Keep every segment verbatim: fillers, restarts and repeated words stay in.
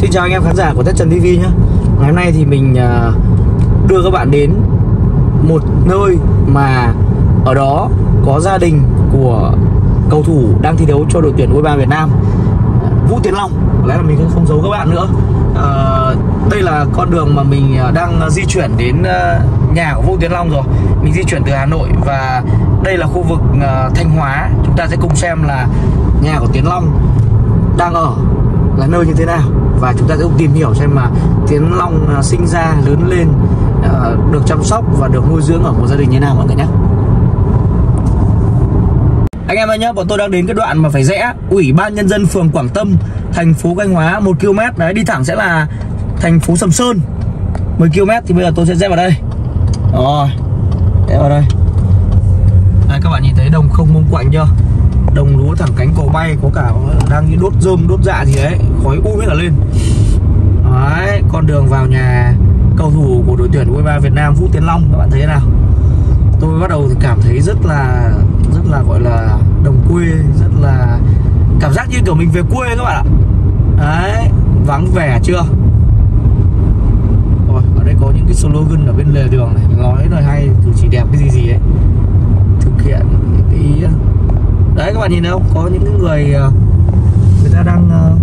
Xin chào anh em khán giả của Tết Trần ti vi nhé. Ngày hôm nay thì mình đưa các bạn đến một nơi mà ở đó có gia đình của cầu thủ đang thi đấu cho đội tuyển u hai ba Việt Nam, Vũ Tiến Long. Có lẽ là mình không giấu các bạn nữa. à, Đây là con đường mà mình đang di chuyển đến nhà của Vũ Tiến Long rồi. Mình di chuyển từ Hà Nội và đây là khu vực Thanh Hóa. Chúng ta sẽ cùng xem là nhà của Tiến Long đang ở là nơi như thế nào, và chúng ta sẽ cùng tìm hiểu xem mà Tiến Long sinh ra, lớn lên, được chăm sóc và được nuôi dưỡng ở một gia đình như thế nào mọi người nhé. Anh em ơi nhá, bọn tôi đang đến cái đoạn mà phải rẽ Ủy ban Nhân dân phường Quảng Tâm, thành phố Thanh Hóa, một ki lô mét. Đấy, đi thẳng sẽ là thành phố Sầm Sơn, mười ki lô mét. Thì bây giờ tôi sẽ rẽ vào đây. Rồi, rẽ vào đây. Đây, các bạn nhìn thấy đồng không mông quạnh chưa? Đồng lúa thẳng cánh cò bay, có cả đang như đốt rơm, đốt dạ gì đấy, khói um hết cả lên. Đấy, con đường vào nhà cầu thủ của đội tuyển u hai ba Việt Nam Vũ Tiến Long, các bạn thấy thế nào? Tôi bắt đầu thì cảm thấy rất là rất là gọi là đồng quê, rất là cảm giác như kiểu mình về quê các bạn ạ. Đấy, vắng vẻ chưa? Rồi, ở đây có những cái slogan ở bên lề đường này, nói lời hay, cử chỉ đẹp cái gì gì ấy, thực hiện cái ý. Đấy, các bạn nhìn thấy không? Có những người người ta đang uh,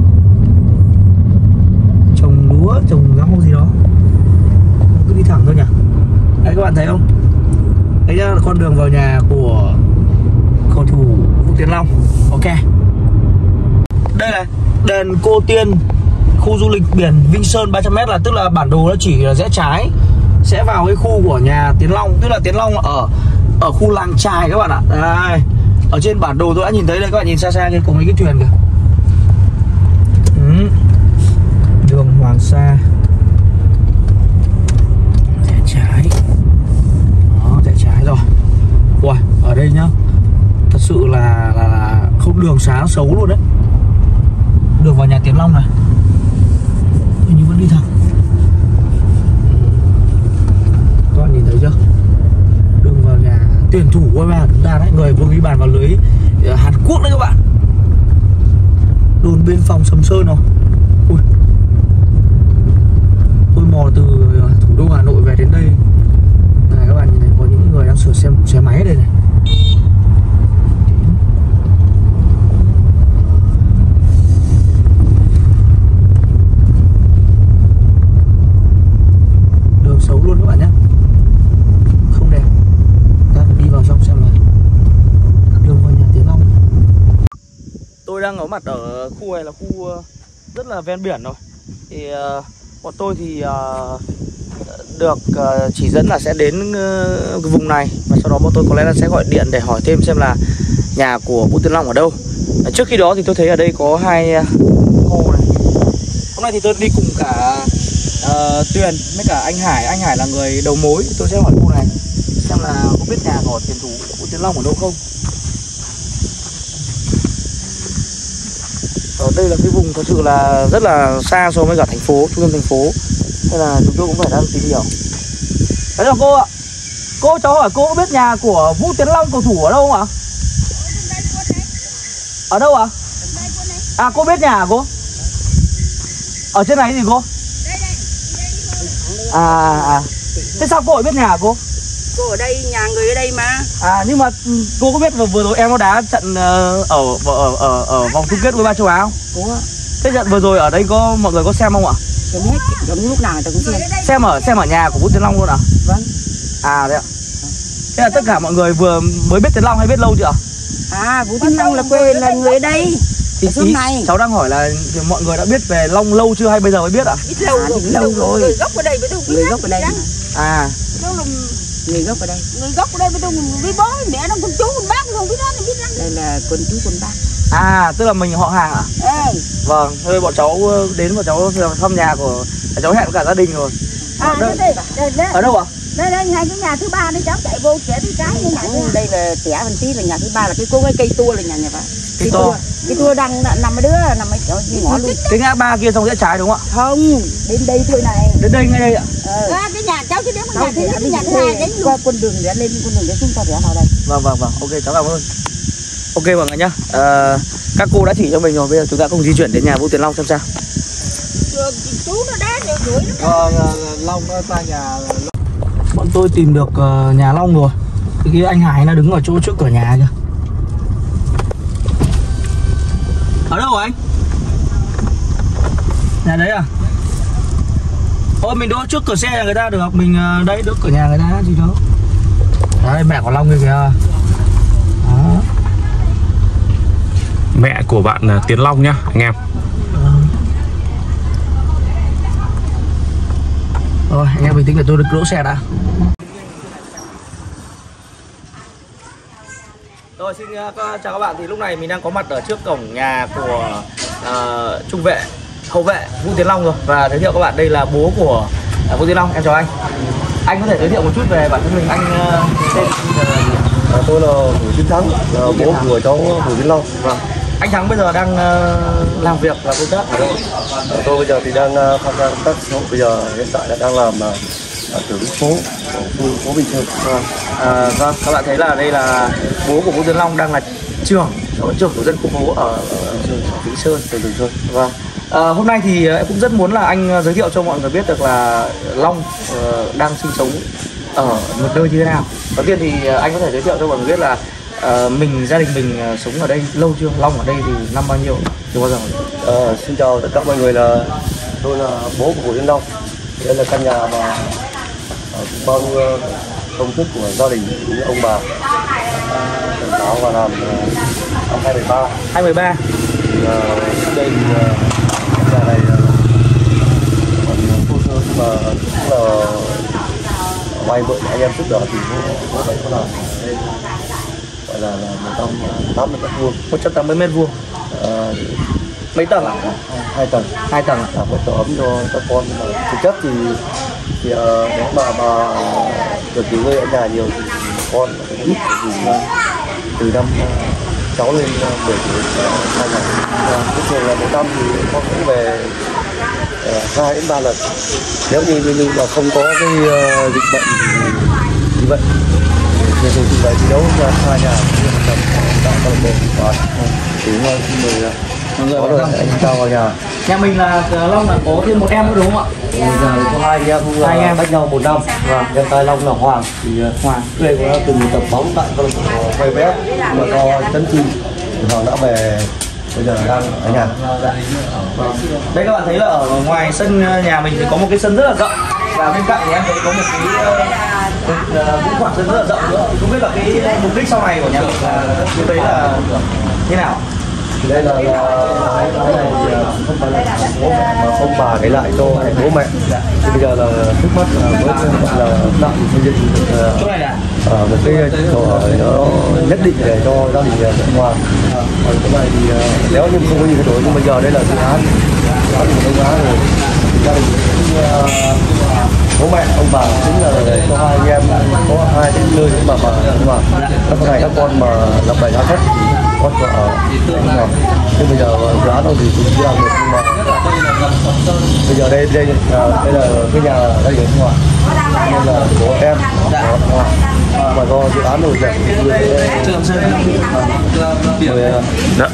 trồng lúa, trồng rau gì đó. Cứ đi thẳng thôi nhỉ. Đấy, các bạn thấy không? Đấy là con đường vào nhà của cầu thủ Vũ Tiến Long. Ok. Đây là đền Cô Tiên, khu du lịch biển Vinh Sơn ba trăm mét, là tức là bản đồ nó chỉ là rẽ trái sẽ vào cái khu của nhà Tiến Long. Tức là Tiến Long ở ở khu làng chài các bạn ạ. Đây, ở trên bản đồ tôi đã nhìn thấy đây, các bạn nhìn xa xa kia có mấy cái thuyền kìa. Ừ. Đường Hoàng Sa, rẽ trái. Đó, rẽ trái rồi. Ui, ở đây nhá, thật sự là, là, là không đường xá xấu luôn đấy. Đường vào nhà Tiến Long này, hình như vẫn đi thẳng. Các bạn nhìn thấy chưa? Đường vào nhà tuyển thủ u hai ba chúng ta đấy, người vừa ghi bàn vào lưới Hàn Quốc đấy các bạn. Đồn biên phòng Sầm Sơn rồi. Ui, tôi mò từ thủ đô Hà Nội về đến đây. Này, các bạn nhìn thấy có những người đang sửa xe, xe máy đây này. Đường xấu luôn các bạn nhé, không đẹp. Ta đi vào trong xem là đường vào nhà Tiến Long. Tôi đang có mặt ở khu này là khu rất là ven biển rồi. Thì uh, bọn tôi thì uh, được uh, chỉ dẫn là sẽ đến uh, cái vùng này, và sau đó bọn tôi có lẽ là sẽ gọi điện để hỏi thêm xem là nhà của Vũ Tiến Long ở đâu. uh, Trước khi đó thì tôi thấy ở đây có hai uh, hồ này. Hôm nay thì tôi đi cùng cả uh, Tuyền với cả anh Hải. Anh Hải là người đầu mối. Tôi sẽ hỏi cô này xem là có biết nhà của tuyển thủ Vũ Tiến Long ở đâu không. Ở đây là cái vùng thật sự là rất là xa so với cả thành phố, trung tâm thành phố, nên là chúng tôi cũng phải đang tìm hiểu. Đấy là cô ạ. Cô, cháu hỏi cô có biết nhà của Vũ Tiến Long cầu thủ ở đâu không ạ? Ở đâu ạ? À, cô biết nhà hả cô? Ở trên này gì cô? À, à. Thế sao cô lại biết nhà hả cô? Cô ở đây, nhà người ở đây mà. À, nhưng mà cô có biết vừa, vừa rồi em có đá trận ở ở ở ở, ở vòng chung kết u hai ba châu Á không? Có. Thế trận vừa rồi ở đây có mọi người có xem không ạ? Xem hết, giống lúc nào người ta cũng xem. Xem ở xem ở nhà của Vũ Tiến Long luôn à? Vâng. À đấy ạ. Thế là tất cả mọi người vừa mới biết Tiến Long hay biết lâu chưa? À, Vũ Tiến Long là quê là người ở đây. Thì ý, này. Cháu đang hỏi là mọi người đã biết về Long lâu chưa hay bây giờ mới biết ạ? Biết lâu à, rồi, lâu rồi. Người gốc ở đây mới đâu biết. Người gốc ở đây. À. Người gốc ở đây. Người gốc ở đây mới đâu biết bố, mẹ nó con chú con bác không biết đó, biết lắm. Đây là con chú con bác. À, tức là mình họ hàng ạ? À? Vâng, thôi bọn cháu đến bọn cháu thăm nhà của cháu hẹn với cả gia đình rồi. À, đây, đây, đây, đây. Ở đâu ạ? Đây, đây, ngay cái nhà thứ ba đây, cháu chạy vô trẻ thứ trái như nhà thứ đây là trẻ bên tí là nhà thứ ba, là cái cô cái cây tua là nhà nhà bà. Cây to. Cái tua đang nằm ở đứa nằm ở chỗ ngõ luôn. Cái ngã ba kia xong rẽ trái đúng không ạ? Không, đến đây thôi này. Đến đây ngay đây ạ? Ờ. À, cái nhà cháu chứ đến nhà thứ nhất, cái nhà thứ hai đến qua con đường rẽ lên, con đường rẽ xuống ta rẽ vào đây. Vâng vâng vâng, ok cháu cảm ơn. Ok mọi người nhá. À, các cô đã chỉ cho mình rồi, bây giờ chúng ta cùng di chuyển đến nhà Vũ Tiến Long xem sao. chú nó đá nhiều rưỡi lắm. Ờ, Long nó ra nhà. Bọn tôi tìm được uh, nhà Long rồi. Cái kia anh Hải nó đứng ở chỗ trước cửa nhà kìa. Ở đâu rồi anh? Nhà đấy à? Ôi mình đỗ trước cửa xe nhà người ta được, mình uh, đấy đỗ cửa nhà người ta gì đâu. Đấy mẹ của Long kia kìa. Đó. Mẹ của bạn uh, Tiến Long nhá anh em. Rồi anh em bình tĩnh để tôi được đỗ xe đã. Rồi xin uh, chào các bạn, thì lúc này mình đang có mặt ở trước cổng nhà của uh, trung vệ hậu vệ Vũ Tiến Long rồi, và giới thiệu các bạn đây là bố của uh, Vũ Tiến Long. Em chào anh. Anh có thể giới thiệu một chút về bản thân mình, anh uh, tên À, tôi là Vũ Tiến Thắng, là bố của cháu Vũ Tiến Long. Vâng. Anh Thắng bây giờ đang uh, làm việc và công tác ở đâu? À, tôi bây giờ thì đang uh, tham gia công tác xã hội, bây giờ hiện tại là đang làm uh, trưởng phố của khu phố Bình Sơn. Vâng. À, vâng, các bạn thấy là đây là bố của Vũ Tiến Long đang là trưởng trưởng tổ dân khu phố ở Vĩnh Sơn, tỉnh Vĩnh Sơn. Vâng. À, hôm nay thì em cũng rất muốn là anh giới thiệu cho mọi người biết được là Long uh, đang sinh sống ở một nơi như thế nào. Đầu tiên thì anh có thể giới thiệu cho mọi người biết là uh, mình gia đình mình uh, sống ở đây lâu chưa? Long ở đây thì năm bao nhiêu? Chưa bao giờ. À, xin chào tất cả mọi người, là tôi là bố của Vũ Tiến Long. Đây là căn nhà mà uh, bao nhiêu công sức của gia đình cũng như ông bà uh, giáo và làm uh, năm hai mươi ba. hai mươi ba. Uh, đây thì uh, nhà này uh, còn thô sơ nhưng mà cũng là vay vợ anh em giúp đỡ thì bố vậy có làm đây gọi là là một trăm tám mươi mét vuông. một trăm tám mươi mét vuông. À, mấy tầng ạ? hai tầng. Hai tầng. À, một tổ ấm cho các con. Thực chất thì thì uh, nếu mà mà được nghỉ ngơi ở nhà nhiều thì con cũng ít, thì từ năm uh, cháu lên uh, mười tuổi hai ngày. Cái thường là một năm thì con cũng về hai đến ba lần. Nếu như như mà không có cái uh, dịch bệnh thì như vậy thì thì vậy thì đấu ra hai nhà tầm tại câu lạc bộ và thì mười có rồi anh cho vào nhà. Nhà mình là Long là có thêm một em nữa đúng không ạ? Bây giờ có hai anh em, hai anh em đánh nhau một năm. Vâng. Em trai Long là Hoàng, thì Hoàng đây có từng tập bóng tại câu lạc bộ quay vé mà do chấn thương, Hoàng đã về, bây giờ đang ở nhà. Vâng. Đây các bạn thấy là ở ngoài sân nhà mình thì có một cái sân rất là rộng, và bên cạnh thì em thấy có một cái cũng khoảng sân rất là rộng nữa. Không biết là cái mục đích sau này của nhà mình là như đấy là như nào? Đây là, là cái này thì không phải là bố mẹ mà ông bà để lại cho bố mẹ. Thì bây giờ là trước mắt là với là tạm xây dựng được chỗ này là ở một cái chỗ ở nó nhất định để cho gia đình ở ngoài. Còn cái này thì nếu như không có gì thay đổi, nhưng bây giờ đây là dự án dự án của đông á rồi, gia đình cũng, bố mẹ ông bà chính là để cho hai anh em có hai cái nơi mà mà nhưng mà các con này các con mà làm bài giá thấp thì có chỗ ở bên ngoài. Nhưng bây giờ dự án đâu thì cũng chưa làm được, nhưng mà bây giờ đây đây đây là cái nhà đây ở ngoài, nên là của em ở ngoài, mà do dự án rồi giờ trường sơn rồi dạ.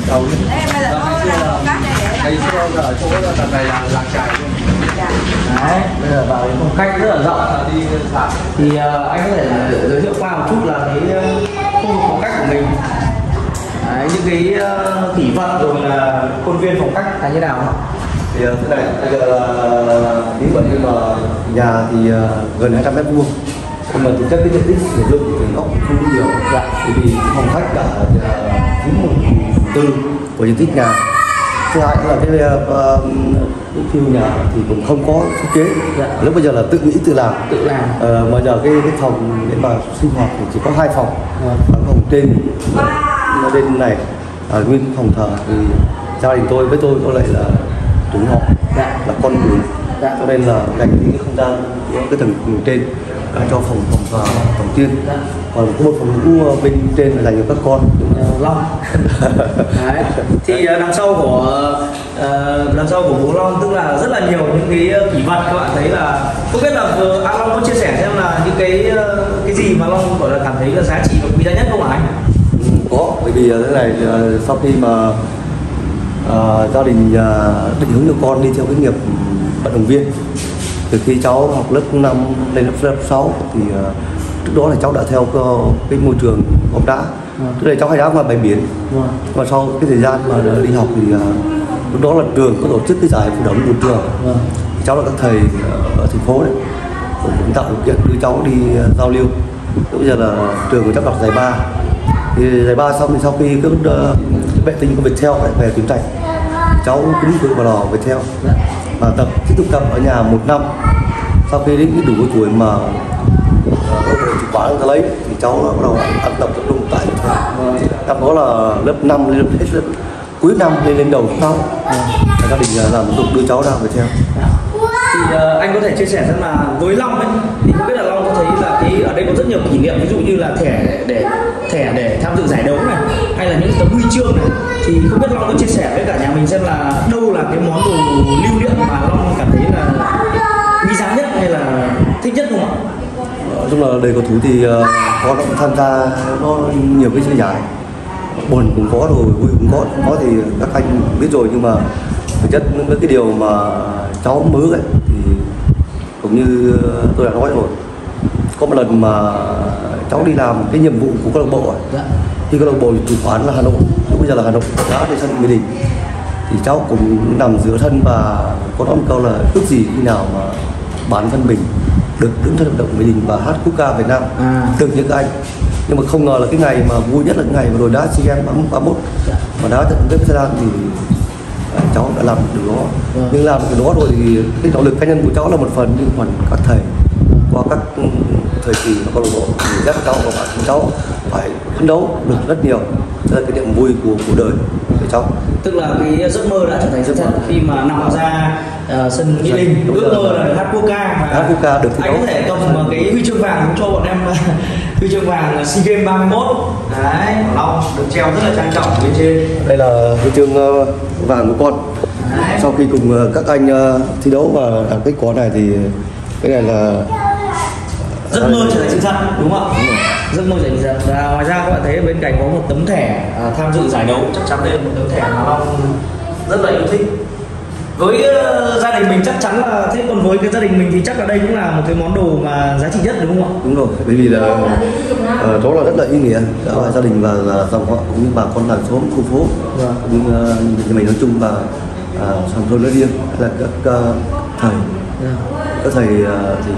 Đây là ở chỗ tầng này là làng trại luôn. Đấy, bây giờ vào cái phong cách rất là rộng. Thì uh, anh có thể giới thiệu qua một chút là cái khu vực phong cách của mình. Đấy, những cái uh, kỷ vật rồi là khuôn viên phong cách là như nào? Thì uh, thế này, bây giờ là bí mật, nhưng mà nhà thì uh, gần hai trăm mét vuông, nhưng mà thực chất cái diện tích sử dụng thì nó cũng không có nhiều. Dạ. Bởi vì phòng khách cả chín uh, một tư của diện tích nhà. Thứ hai là cái uh, cái phiêu nhà thì cũng không có thiết kế. Dạ. Lúc bây giờ là tự nghĩ tự làm. Tự làm. Uh, mà giờ cái cái phòng để mà sinh hoạt thì chỉ có hai phòng. Dạ. Phòng trên nó bên này ở uh, nguyên phòng thờ thì gia đình tôi với tôi có lại là chúng họ. Dạ. Là con người. Dạ. Cho nên là dành cái không gian cái tầng trên cho phòng phòng thờ phòng tiên. Dạ. Còn có một phòng ngủ bên trên là dành cho các con Long. Đấy. Thì đằng sau của uh, đằng sau của bố Long tức là rất là nhiều những cái kỷ vật. Các bạn thấy là không biết là uh, anh Long có chia sẻ xem là những cái uh, cái gì mà Long gọi là cảm thấy là giá trị và quý giá nhất không hả anh? Ừ, có, bởi vì thế này uh, sau khi mà uh, gia đình uh, định hướng cho con đi theo cái nghiệp vận động viên. Từ khi cháu học lớp năm lên lớp lớp sáu thì uh, trước đó là cháu đã theo cái môi trường bóng đá. Trước đây cháu hay đá ngoài bãi biển. Và sau cái thời gian mà đi học thì uh, lúc đó là trường có tổ chức cái giải phổ đồng của trường. Cháu là các thầy ở thành phố đấy cũng tạo điều kiện đưa cháu đi uh, giao lưu. Bây giờ là trường của cháu đặt giải ba. Thì giải ba xong thì sau khi cái uh, vệ tinh của Viettel về tuyển trạch, cháu cũng tự vào lò Viettel và tập tiếp tục tập ở nhà một năm. Sau khi đến đủ cái tuổi mà chủ quán người ta lấy thì cháu bắt đầu ăn tập tập trung tại Viettel. Năm đó là lớp năm lên hết lớp cuối năm lên lên đầu sáu, gia đình làm tục đưa cháu ra Viettel. Thì uh, anh có thể chia sẻ xem là với Long ấy, thì không biết là Long có thấy là cái ở đây có rất nhiều kỷ niệm, ví dụ như là thẻ để thẻ để tham dự giải đấu này, hay là những tấm huy chương này, thì không biết Long có chia sẻ với cả nhà mình xem là đâu là cái món đồ lưu niệm mà Long cảm thấy là quý giá nhất hay là thích nhất không ạ? Nói chung là đời cầu thủ thì uh, có tham gia có nhiều cái giải, buồn cũng có rồi, vui cũng có, có thì các anh biết rồi, nhưng mà thực chất những cái điều mà cháu mơ ấy thì cũng như tôi đã nói rồi, có một lần mà cháu đi làm cái nhiệm vụ của câu lạc bộ ấy. Khi câu lạc bộ chủ quán là Hà Nội, lúc bây giờ là Hà Nội đá trên sân Mỹ Đình, thì cháu cũng nằm giữa sân và có nói một câu là ước gì khi nào mà bản thân mình được đứng trên vận động Mỹ Đình và hát quốc ca Việt Nam à. Được những anh, nhưng mà không ngờ là cái ngày mà vui nhất là cái ngày mà đội đá SEA Games ba mươi mốt mà đá trận với Thái Lan thì cháu đã làm được đó. Ừ. Nhưng làm được đó rồi thì cái nỗ lực cá nhân của cháu là một phần, nhưng phần các thầy qua các thời kỳ mà câu lạc bộ thì rất cháu và bạn cháu phải phấn đấu được rất nhiều. Đây là cái niềm vui của cuộc đời của cháu. Tức là cái giấc mơ đã trở thành sự thật khi mà nằm ra uh, sân Mỹ Đình, ước mơ là hát quốc ca. Hát quốc ca được thi đấu. Anh có thể cầm cái huy chương vàng cho bọn em huy chương vàng SEA Games ba mươi mốt. Đấy, Long được treo rất là trang trọng bên trên. Đây là huy chương uh, vàng của con. Đấy. Sau khi cùng uh, các anh uh, thi đấu và đạt kết quả này thì cái này là giấc mơ trở thành sự thật, đúng không ạ? Giấc mơ trở thành sự thật. Và ngoài ra các bạn thấy ở bên cạnh có một tấm thẻ à, tham dự giải đấu, chắc chắn đây là một tấm thẻ mà Long rất là yêu thích. Với uh, gia đình mình chắc chắn là thế, còn với cái gia đình mình thì chắc là đây cũng là một cái món đồ mà giá trị nhất, đúng không ạ? Đúng rồi, bởi vì là uh, đó là rất là ý nghĩa cho gia đình và là dòng họ cũng như bà con làng xóm khu phố, yeah. Cũng như uh, nhà mình nói chung và uh, sản thôn nói riêng là các uh, thầy, yeah. Các thầy uh, thì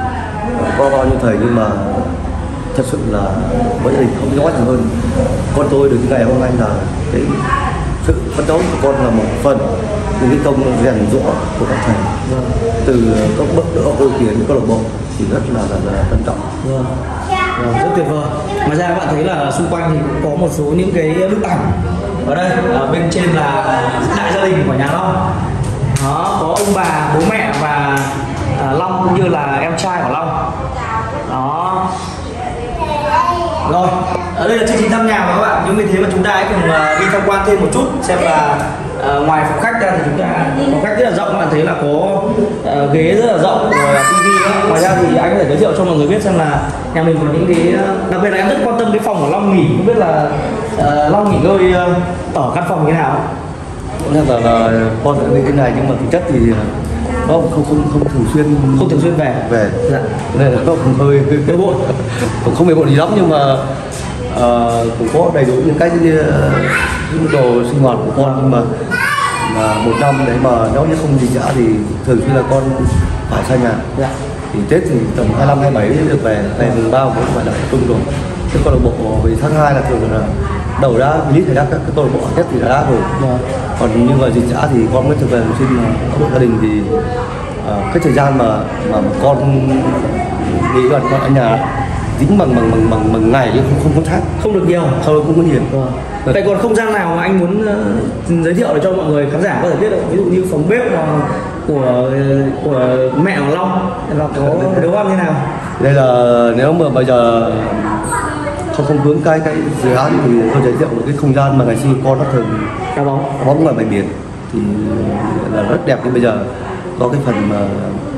có bao nhiêu thầy nhưng mà thật sự là với gia đình không nói gì hơn. Con tôi được cái ngày hôm nay là cái sự phấn đấu của con là một phần những cái công rèn giũa của các thầy, yeah. Từ các bậc đỡ ưu tiên đến câu lạc bộ thì rất là là, là trân trọng, yeah. Yeah, rất tuyệt vời. Ngoài ra các bạn thấy là xung quanh thì cũng có một số những cái bức ảnh ở đây, ở bên trên là đại gia đình của nhà Long. Đó, có ông bà, bố mẹ và à, Long cũng như là em trai của Long. Đó. Rồi, ở đây là chương trình thăm nhà của các bạn, nhưng vì thế mà chúng ta hãy cùng uh, đi tham quan thêm một chút xem là uh, ngoài phòng khách ra thì chúng ta phòng khách rất là rộng, các bạn thấy là có uh, ghế rất là rộng, rồi là tivi nữa. Ngoài ra thì anh có thể giới thiệu cho mọi người biết xem là nhà mình có những cái, đặc biệt là em rất quan tâm cái phòng của Long nghỉ, không biết là uh, Long nghỉ ngơi uh, ở căn phòng như thế nào? Có là, là con ở bên cái này nhưng mà thực chất thì nó không không không, không thường xuyên không thường xuyên về về dạ. Nên là nó cũng hơi hơi bộn, cũng không bề bộn gì lắm, nhưng mà uh, cũng có đầy đủ những cái những đồ sinh hoạt của con, nhưng mà mà một năm đấy mà nếu như không gì cả thì thường xuyên là con phải xa nhà, dạ. Thì Tết thì tầm hai mươi lăm hai mươi bảy được về, về mùng ba cũng phải là chung rồi. Thế câu lạc bộ vì tháng hai là thường là đầu đã lý thì đã các cái câu lạc bộ nhất thì đã đá rồi, yeah. Còn nhưng mà dịch xã thì con mới thực về một sinh có gia đình thì uh, cái thời gian mà mà con nghĩ là con ở nhà dính bằng bằng bằng bằng, bằng ngày chứ không không có tháng, không được nhiều, không không có nhiều. Yeah. Vậy còn không gian nào mà anh muốn uh, giới thiệu để cho mọi người khán giả có thể biết được, ví dụ như phòng bếp mà của của mẹ của Long là có nấu ăn như nào? Đây là nếu mà bây giờ không không hướng cái cái dự án thì tôi giới thiệu một cái không gian mà ngày xưa con nó thường đá bóng đá bóng ngoài bãi biển thì là rất đẹp. Nhưng bây giờ có cái phần mà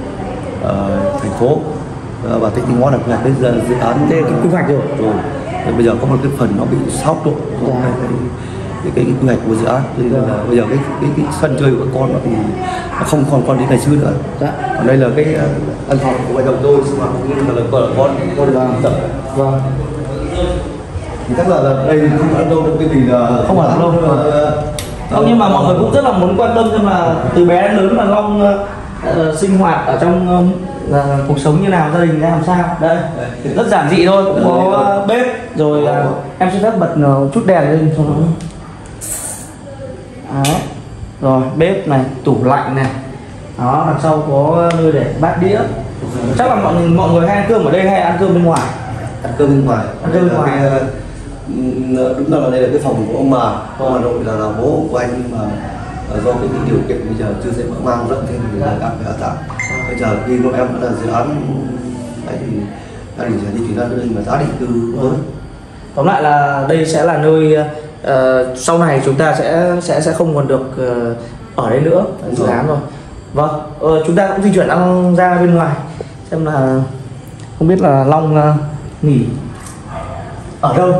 uh, thành phố uh, và Tỉnh Thanh Hóa là cái dự án đây cái quy hoạch rồi. rồi bây giờ có một cái phần nó bị xáo trộn, có cái, cái, cái cái, cái quy hoạch của dự án, cho nên là bây giờ cái cái, cái sân chơi của các con nó thì nó không còn con đi ngày xưa nữa. Dạ. Còn đây là cái căn phòng của vợ chồng tôi, nhưng mà cũng như là vợ con con là tập. Vâng. Thì chắc là, là đây không ăn đâu, cái gì là Không ở đâu mà. Không, nhưng mà mọi người cũng rất là muốn quan tâm xem là từ bé đến lớn là Long uh, sinh hoạt ở trong uh, cuộc sống như nào, gia đình làm sao. Đây, rất giản dị thôi, cũng có uh, bếp rồi. Uh, em xin phép bật uh, chút đèn lên cho nó. Đấy. Rồi bếp này, tủ lạnh này, đó, đằng sau có nơi để bát đĩa. Chắc là mọi người mọi người hay ăn cơm ở đây hay ăn cơm bên ngoài? ăn cơm bên ngoài. Ăn cơm bên ngoài. Cái, đúng là đây là cái phòng của ông bà, ông Hà Nội là, là bố của anh, nhưng mà do cái, cái điều kiện bây giờ chưa thể mở mang rộng thêm thì là đang phải ở tạm. Bây giờ khi bọn em đã là dự án đấy thì gia đình sẽ di chuyển ra đây mà giá định cư mới. Tóm lại là đây sẽ là nơi uh, sau này chúng ta sẽ sẽ sẽ không còn được uh, ở đây nữa, dự án rồi. Vâng, uh, chúng ta cũng di chuyển đang ra bên ngoài xem là không biết là Long uh, nghỉ ở đâu.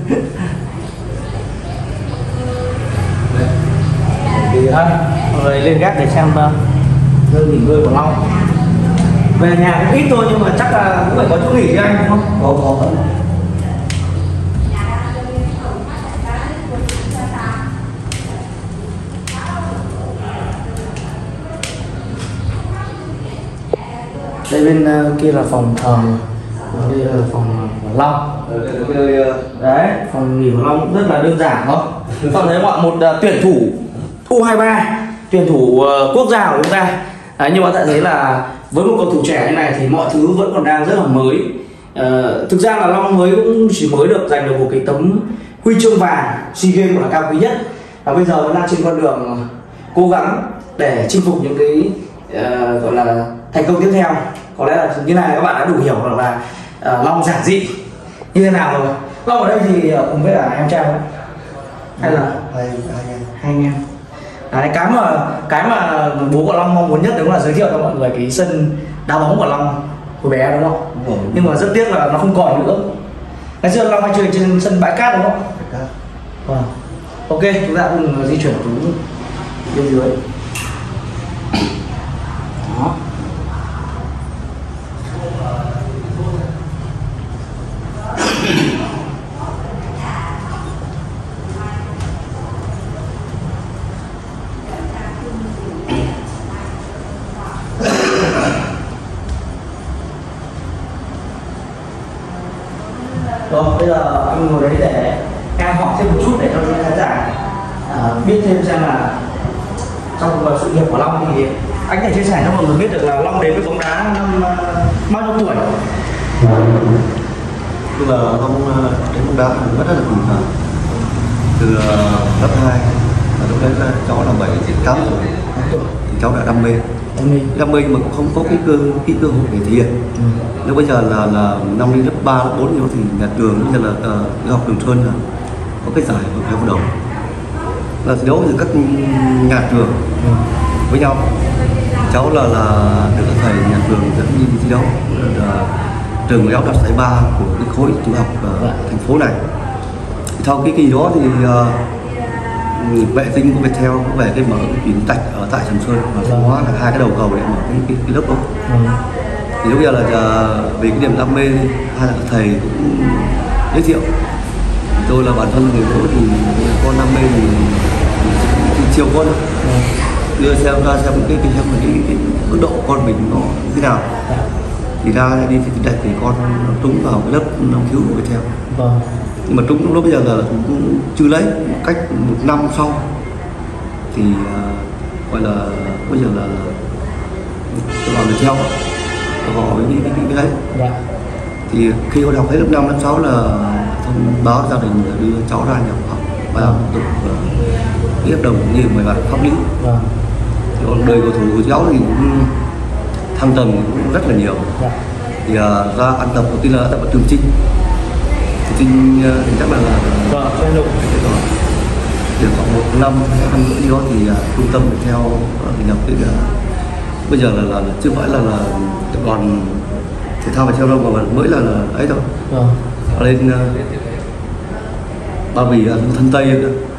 Thì uh, rồi lên gác để xem uh, nơi nghỉ ngơi của Long. Về nhà cũng ít thôi nhưng mà chắc là cũng phải có chỗ nghỉ cho anh đúng không? Có có. Đây bên uh, kia là phòng thờ, đây là phòng của Long. Đấy, phòng nghỉ của Long cũng rất là đơn giản thôi. Còn thấy mọi một uh, tuyển thủ U hai ba, tuyển thủ uh, quốc gia của chúng ta. Đấy, nhưng mà tại thấy là với một cầu thủ trẻ như này thì mọi thứ vẫn còn đang rất là mới. Uh, thực ra là Long mới cũng chỉ mới được giành được một cái tấm huy chương vàng SEA Games là cao quý nhất, và bây giờ vẫn đang trên con đường cố gắng để chinh phục những cái uh, gọi là thành công tiếp theo. Có lẽ là như này các bạn đã đủ hiểu là, là uh, Long giản dị như thế nào rồi. Long ở đây thì uh, cùng với là em trai đấy, hay là hai hai anh hai anh em. Đấy, cái mà cái mà bố của Long mong muốn nhất đúng là giới thiệu cho mọi người cái sân đá bóng của Long hồi bé đúng không? đúng rồi. Nhưng mà rất tiếc là nó không còn nữa. Ngày xưa Long hay chơi trên sân bãi cát đúng không? Bãi cát. Vâng. Ok, chúng ta cùng di chuyển xuống bên dưới. Đó. Rồi, bây giờ anh ngồi đấy để em hỏi thêm một chút để cho những khán giả à, biết thêm xem là trong sự nghiệp của Long thì anh có thể chia sẻ cho mọi người biết được là Long đến với bóng đá năm uh, bao nhiêu tuổi? Tức là ông đến bóng đá cũng rất là cùng thời. Từ uh, lớp hai, lúc đấy là cháu là bảy tám tuổi thì cháu đã đam mê. Đam mê mà cũng không có cái cơ cái cơ hội để thể hiện. Ừ. Nếu bây giờ là là năm đi lớp ba, lớp bốn rồi thì nhà trường bây giờ là uh, học Trường Sơn là có cái giải của hợp đồng là thi đấu giữa các nhà trường ừ. với nhau. Cháu là là được các thầy nhà trường dẫn đi thi đấu là trường giáo đạt giải ba của cái khối tiểu học uh, dạ. thành phố này. Sau cái kỳ đó thì uh, vệ tinh của Viettel có về cái mở cái tuyến tạch ở tại Sầm Sơn và Thanh Hóa là hai cái đầu cầu để mở cái, cái, cái lớp đó. Ừ. Thì lúc giờ là uh, vì cái niềm đam mê hai là thầy cũng giới thiệu. Tôi là bản thân người bố thì con đam mê thì, thì chiều con ừ. đưa xem ra xem cái cái xem cái, cái mức độ của con mình nó như thế nào. Ừ. Thì ra đi thì đặt thì con trúng vào cái lớp năng khiếu của Viettel. Vâng. Nhưng mà trúng lúc bây giờ là cũng chưa lấy, cách một năm sau thì uh, gọi là bây giờ là tôi làm Viettel họ với cái, cái, cái đấy. Dạ. Thì khi con học hết lớp năm, lớp sáu là thông báo gia đình đưa cháu ra nhập học và làm thủ tục ký hợp đồng như mười bạn pháp lý. Dạ. Thì còn đời cầu thủ của cháu thì cũng thăng tầm cũng rất là nhiều. Dạ. Thì uh, ra ăn tập đầu tiên là tập ở Trường Trinh. Trường Trinh uh, thì chắc là là vâng, chơi lục. Được khoảng một năm, năm nữa đi đó thì uh, trung tâm để theo thành lập cái uh, bây giờ là, là, là chưa phải là là tập đoàn thể thao và theo đâu mà mới là, là ấy thôi. Vâng. Ở lên uh, Ba Vì uh, thân Tây nữa.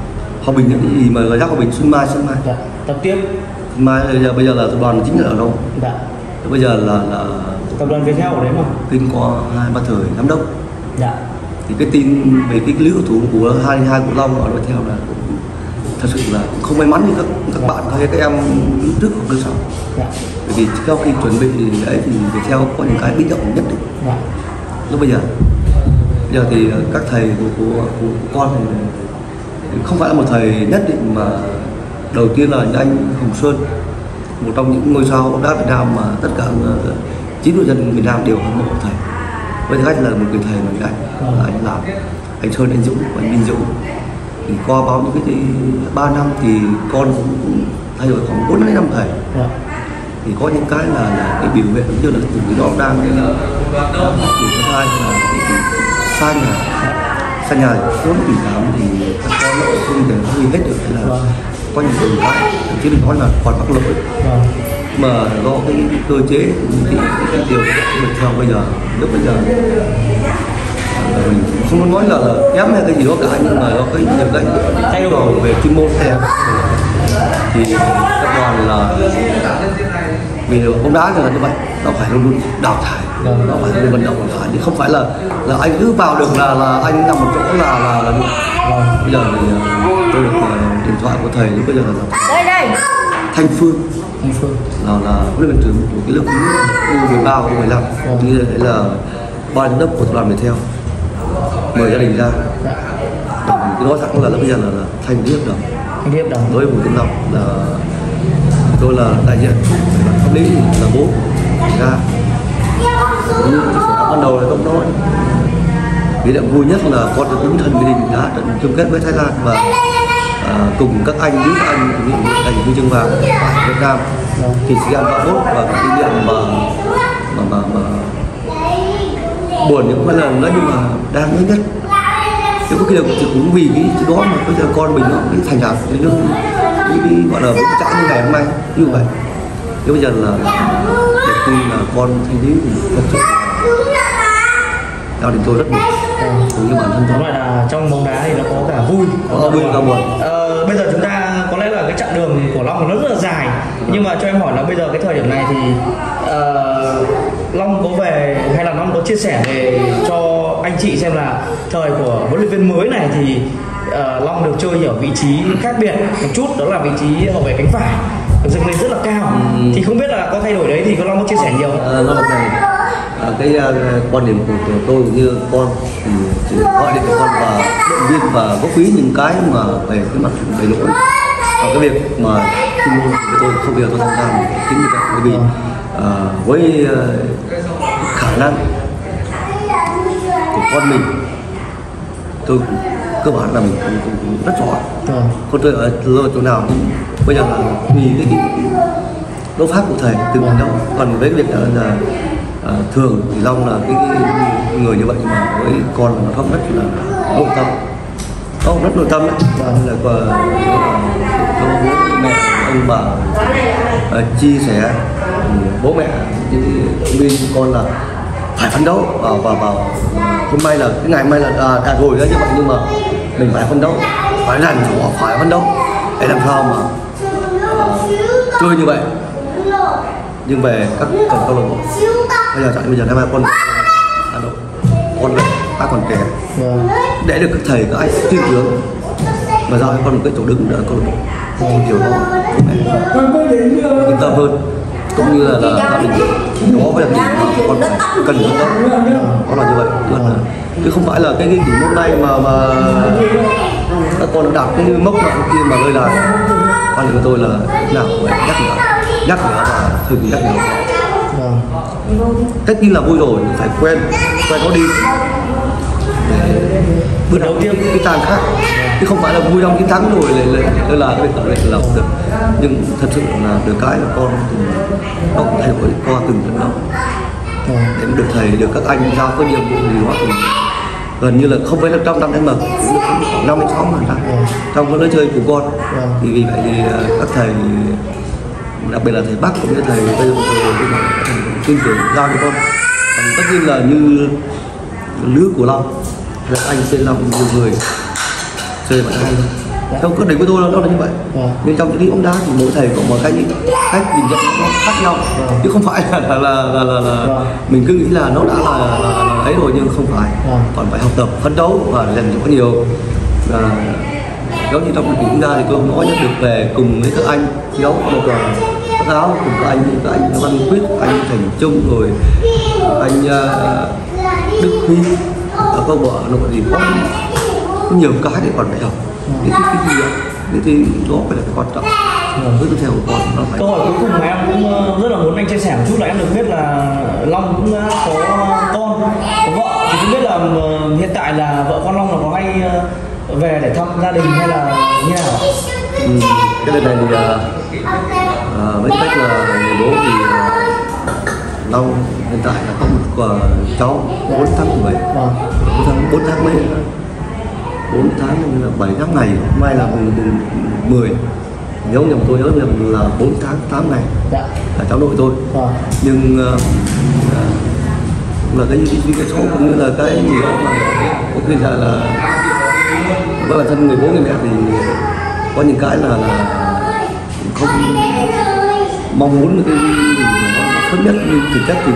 Hòa Bình thì mà gọi Hòa Bình Xuân Mai Xuân Mai. Dạ. Tập tiếp. Xuân Mai bây giờ bây giờ là tập đoàn chính là ở đâu? Dạ. Bây giờ là là tập đoàn Viettel ở đấy mà. Kinh có hai ba thời giám đốc. Dạ. Thì cái tin về cái lứa thủ của hai hai của Long ở Viettel là cũng thật sự là cũng không may mắn như các các dạ. bạn hay các em trước hoặc trước sau. Dạ. Bởi vì sau khi chuẩn bị đấy thì Viettel có những cái biến động nhất định. Dạ. Lúc bây giờ bây giờ thì các thầy của của, của, của con thì không phải là một thầy nhất định, mà đầu tiên là anh Hồng Sơn, một trong những ngôi sao bóng đá Việt Nam mà tất cả chín mươi dân miền Nam đều hâm mộ thầy. Với thứ hai là một người thầy mà anh là anh làm anh Sơn, anh Dũng và anh Minh Dũng. Thì qua bao những cái ba năm thì con cũng thay đổi khoảng bốn năm thầy. Thì có những cái là, là cái biểu hiện cũng như là từ cái đó đang cái thứ hai là cái xa nhà xa nhà trốn tình cảm thì các con nó không thể huy hết được, hay là có những trường cái chứ đừng nói là còn mắc lỗi mà do cái cơ chế cái, cái điều mình theo bây giờ lúc bây giờ mình không có nói là, là kém hay cái gì đó cả, nhưng mà do cái nhiều cái thay đổi về chuyên môn theo thì các đoàn là vì bóng đá là như vậy, nó phải luôn luôn đào thải, nó phải luôn vận động đào thải, chứ không phải là là anh cứ vào được là là anh nằm một chỗ là là là được. Bây giờ thì tôi được điện thoại của thầy lúc bây giờ là đây đây Thanh Phương, Thanh Phương là là huấn luyện viên trưởng của cái lớp U mười ba U mười lăm, như đấy là ban giám đốc của tập đoàn Viettel mời gia đình ra. Cái nói thẳng là bây giờ là, là thành ký hợp đồng, thành ký hợp đồng với Bùi Tiến Long là tôi là đại diện pháp lý là bố ra. Ban đầu là không nói, kỷ niệm vui nhất là con được đứng thân gia đình đã trận chung kết với Thái Lan và à, cùng các anh với các anh kỷ niệm giành huy chương vàng Việt Nam thì SEA Games ba mươi mốt, và cái kỷ niệm mà mà mà, mà buồn những lần đó nhưng mà đang nhớ nhất. Nếu có cái điều cũng vì cái đó mà bây giờ con mình nó cái thành đạt cái nước cái, cái gọi là vững chãi như ngày hôm nay như vậy. Nếu bây giờ là đầu tiên là con thanh lý thật sự gia đình tôi rất buồn, cũng như bản thân tôi. Nói là trong bóng đá thì nó có cả vui, có, có vui cả buồn. Ờ, bây giờ chúng ta có lẽ là cái chặng đường của Long nó rất là dài, nhưng mà cho em hỏi là bây giờ cái thời điểm này thì uh, Long có về hay là Long có chia sẻ về cho anh chị xem là thời của huấn luyện viên mới này thì uh, Long được chơi ở vị trí khác biệt một chút, đó là vị trí hậu vệ cánh phải dâng lên rất là cao. Ừ. Thì không biết là có thay đổi đấy thì Long có chia sẻ nhiều không? À, nó là này. À, cái uh, quan điểm của, của tôi cũng như con thì chỉ gọi điện cho con và động viên và góp ý những cái mà về cái mặt đầy lỗi và cái việc mà chuyên môn của tôi không bao giờ tôi tham gia chính như vậy, bởi vì uh, với uh, khả năng của con mình tôi cơ bản là mình cũng, cũng, cũng rất giỏi. Ừ. Con tôi ở chỗ nào bây giờ là vì cái, cái đấu pháp của thầy từng đâu, còn với cái việc là, là À, thường thì Long là cái, cái người như vậy, nhưng mà với con là nó không rất là nội tâm, nó rất nội tâm đấy, nên là cho bố mẹ ông bà à, chia sẻ bố mẹ với con là phải phấn đấu và và vào hôm nay là cái ngày hôm nay là à, à rồi đó như vậy, nhưng mà mình phải phấn đấu, phải làm họ phải phấn đấu để làm sao mà à, chơi như vậy nhưng về các cần câu lạc bộ. Bây giờ bây giờ hai ba con Hà Nội con này ta còn trẻ, yeah. để được các thầy các anh tin tưởng và giao cho con một cái chỗ đứng ở câu lạc bộ thì điều đó yên tâm hơn, cũng như là là gia đình có bây giờ thì con cần nó đó là như vậy, là, chứ không phải là cái cái kỷ môn này mà mà các con đạt cái mốc nào kia mà lơi là quan điểm của tôi là nào phải nhắc nhở nhắc nhở và thường nhắc nhở. Vâng. Tất nhiên là vui rồi, phải quen quen nó đi để bữa đầu tiên cái tàn khác, chứ không phải là vui trong chiến thắng rồi lại lại là cái việc là được, nhưng thật sự là được cái là con nó cũng thay đổi qua từng trận đấu để được thầy được các anh giao có nhiệm vụ gì đó thì gần như là không phải là trong năm em mà khoảng năm đến sáu phần trăm trong cái lối chơi của con. Thì vì vậy thì các thầy đặc biệt là thầy Bắc cũng như thầy bây giờ tin tưởng giao cho con. Còn tất nhiên là như lứa của Long là anh sẽ làm nhiều người chơi bạn hay hơn. Trong quyết định của tôi nó là như vậy. À. Nhưng trong những cái bóng đá thì mỗi thầy có một cái cách nhìn nhận nó khác nhau, à. chứ không phải là là là, là, là, là à. mình cứ nghĩ là nó đã là, là, là ấy rồi, nhưng không phải. À. Còn phải học tập, phấn đấu và rèn luyện có nhiều. À, giống như trong cái bóng đá thì tôi không nói nhất được về cùng với các anh thi đấu một các áo cùng các anh các anh Văn Quyết, anh Thành Trung, rồi anh uh, Đức Huy ở câu bộ Hà Nội thì có nhiều cái để còn phải học. Cái cái cái gì đó, cái cái đó phải là cái quan trọng. Với tiếp theo của con nó phải. Câu hỏi cuối cùng mà em cũng rất là muốn anh chia sẻ một chút là em được biết là Long cũng đã có con, có vợ, thì không biết là hiện tại là vợ con Long là có hay về để thăm gia đình hay là như nào? Ừ, cái lần này thì uh, với cách là người bố thì uh, Long hiện tại là có một uh, cháu bốn tháng tuổi, bốn tháng mấy, bốn tháng là bảy tháng ngày, hôm nay là mùng mười, nhớ nhầm tôi nhớ nhầm là bốn tháng tám ngày, là cháu nội tôi. Nhưng uh, uh, là cái cái cái số cũng như là cái gì đó mà có khi là là với bản thân người bố người mẹ thì có những cái là, là không mong muốn cái gì mà nó sớm nhất, nhưng thực chất thì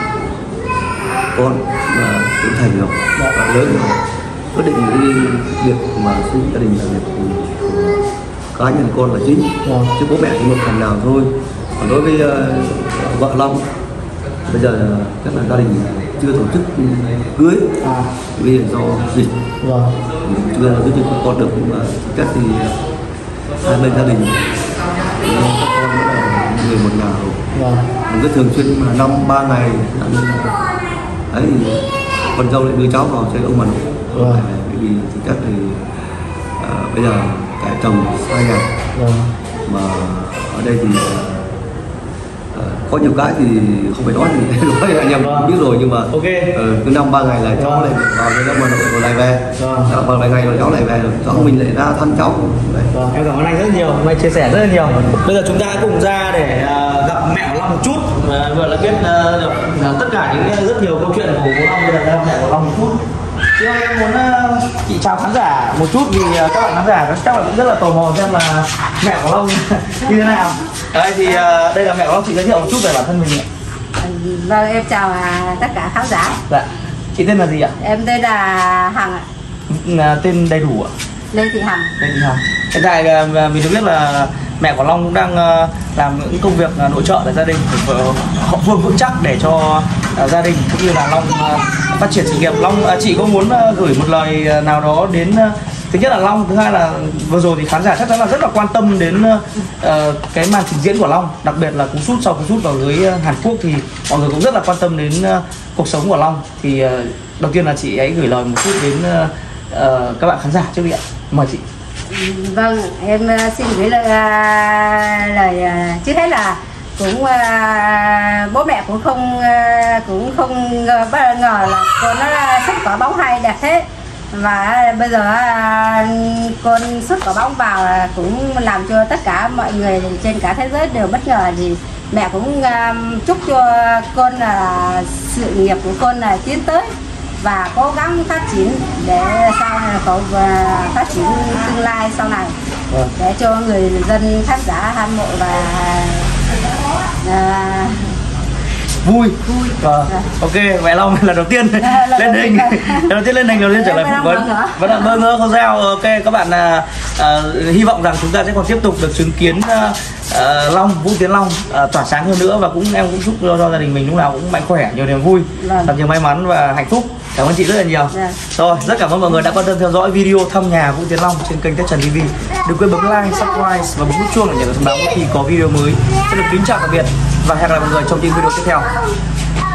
con là trưởng thành rồi và lớn rồi, quyết định cái việc mà xây gia đình là việc cá nhân con là chính, chứ bố mẹ thì một phần nào thôi. Còn đối với uh, vợ Long bây giờ chắc là gia đình chưa tổ chức cưới à. Vì do dịch vâng. Chưa là cái chuyện con được, nhưng mà chắc thì hai bên gia đình các con là người một nhà rồi vâng. Mình cứ thường xuyên mà năm ba ngày đấy thì con dâu lại đưa cháu vào chơi ông bà nội vâng. Bởi vì thực chất thì uh, bây giờ cả chồng xa nhà vâng. Mà ở đây thì có nhiều cái thì không phải nói thì nói anh em vâng. Biết rồi, nhưng mà okay. ừ, cứ năm ba ngày là cháu vâng. Lại vào cái năm nội rồi lại về vâng. Vào vài ngày rồi cháu lại về rồi cháu mình lại ra thăm cháu vâng. Em cảm ơn anh rất nhiều, hôm nay chia sẻ rất là nhiều. Bây giờ chúng ta cùng ra để uh, gặp mẹ của Long một chút, uh, vừa là biết uh, được uh, tất cả những rất nhiều câu chuyện của bố Long. Bây giờ ra mẹ của Long một chút. Chứ em muốn uh, chị chào khán giả một chút, vì uh, các bạn khán giả chắc là cũng rất là tò mò xem là mẹ của Long như thế nào. Đây thì uh, đây là mẹ của Long, chị giới thiệu một chút về bản thân mình ạ. Vâng, em chào uh, tất cả khán giả. Dạ. Chị tên là gì ạ? Em tên là Hằng ạ. Uh, tên đầy đủ ạ? Lê Thị Hằng. Lê Thị Hằng. Hiện tại uh, mình được biết là mẹ của Long cũng đang uh, làm những công việc uh, nội trợ tại gia đình, hậu phương vững chắc để cho uh, gia đình cũng như là Long uh, phát triển sự nghiệp. Long, uh, chị có muốn uh, gửi một lời uh, nào đó đến uh, thứ nhất là Long, thứ hai là vừa rồi thì khán giả chắc chắn là rất là quan tâm đến uh, cái màn trình diễn của Long, đặc biệt là cú sút sau cú sút vào lưới uh, Hàn Quốc thì mọi người cũng rất là quan tâm đến uh, cuộc sống của Long. Thì uh, đầu tiên là chị hãy gửi lời một chút đến uh, uh, các bạn khán giả trước đi ạ. Mời chị. Vâng, em uh, xin gửi lời uh, lời uh, trước hết là cũng uh, bố mẹ cũng không uh, cũng không uh, bất ngờ là con nó xuất quả bóng hay đẹp thế. Và bây giờ con xuất quả bóng vào cũng làm cho tất cả mọi người trên cả thế giới đều bất ngờ. Thì mẹ cũng chúc cho con là sự nghiệp của con là tiến tới và cố gắng phát triển để sau này có phát triển tương lai sau này, để cho người dân khán giả hâm mộ và à, vui vui ờ. Ok, mẹ Long lần đầu tiên à, lên hình lần đầu tiên lên hình đầu tiên trả lời phỏng vấn vẫn là bơ ngơ không sao. Ok, các bạn uh, uh, hy vọng rằng chúng ta sẽ còn tiếp tục được chứng kiến uh, uh, Long, Vũ Tiến Long uh, tỏa sáng hơn nữa, và cũng em cũng chúc cho, cho gia đình mình lúc nào cũng mạnh khỏe, nhiều niềm vui, thật nhiều may mắn và hạnh phúc. Cảm ơn chị rất là nhiều. Rồi, rất cảm ơn mọi người đã quan tâm theo dõi video thăm nhà Vũ Tiến Long trên kênh Tết Trần ti vi. Đừng quên bấm like, subscribe và bấm nút chuông để nhận được thông báo khi có video mới. Xin được kính chào tạm biệt và hẹn gặp lại mọi người trong những video tiếp theo.